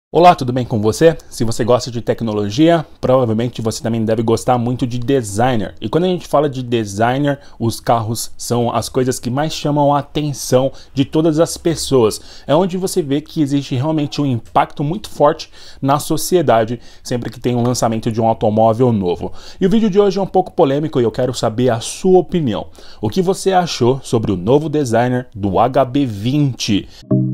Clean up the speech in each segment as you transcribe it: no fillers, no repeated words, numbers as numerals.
Olá, tudo bem com você? Se você gosta de tecnologia, provavelmente você também deve gostar muito de designer. E quando a gente fala de designer, os carros são as coisas que mais chamam a atenção de todas as pessoas. É onde você vê que existe realmente um impacto muito forte na sociedade sempre que tem um lançamento de um automóvel novo. E o vídeo de hoje é um pouco polêmico e eu quero saber a sua opinião. O que você achou sobre o novo designer do HB20?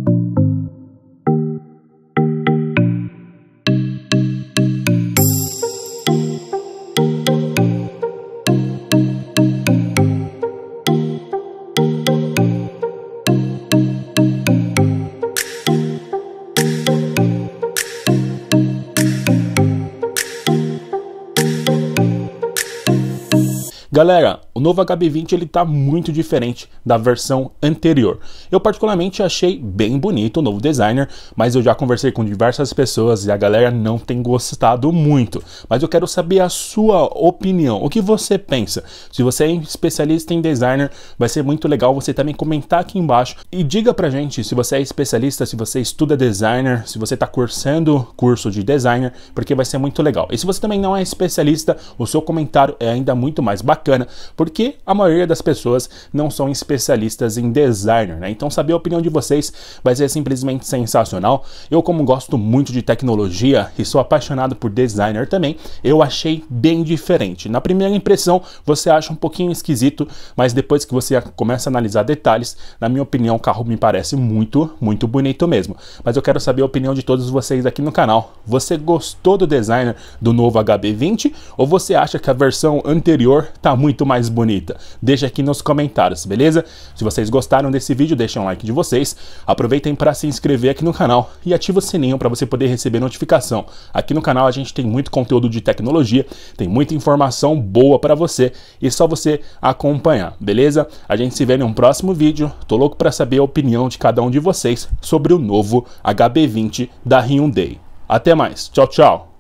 Galera, o novo HB20 ele tá muito diferente da versão anterior. Eu particularmente achei bem bonito o novo designer, mas eu já conversei com diversas pessoas e a galera não tem gostado muito. Mas eu quero saber a sua opinião, o que você pensa. Se você é especialista em designer, vai ser muito legal você também comentar aqui embaixo e diga pra gente se você é especialista, se você estuda designer, se você tá cursando curso de designer, porque vai ser muito legal. E se você também não é especialista, o seu comentário é ainda muito mais bacana, porque a maioria das pessoas não são especialistas em designer, né? Então saber a opinião de vocês vai ser simplesmente sensacional. Eu, como gosto muito de tecnologia e sou apaixonado por designer também, eu achei bem diferente. Na primeira impressão você acha um pouquinho esquisito, mas depois que você começa a analisar detalhes, na minha opinião o carro me parece muito bonito mesmo. Mas eu quero saber a opinião de todos vocês aqui no canal. Você gostou do designer do novo HB20 ou você acha que a versão anterior tá muito mais bonita? Deixa aqui nos comentários, beleza? Se vocês gostaram desse vídeo, deixem um like de vocês, aproveitem para se inscrever aqui no canal e ativa o sininho para você poder receber notificação. Aqui no canal a gente tem muito conteúdo de tecnologia, tem muita informação boa para você e só você acompanhar, beleza? A gente se vê em um próximo vídeo. Tô louco para saber a opinião de cada um de vocês sobre o novo HB20 da Hyundai. Até mais, tchau, tchau!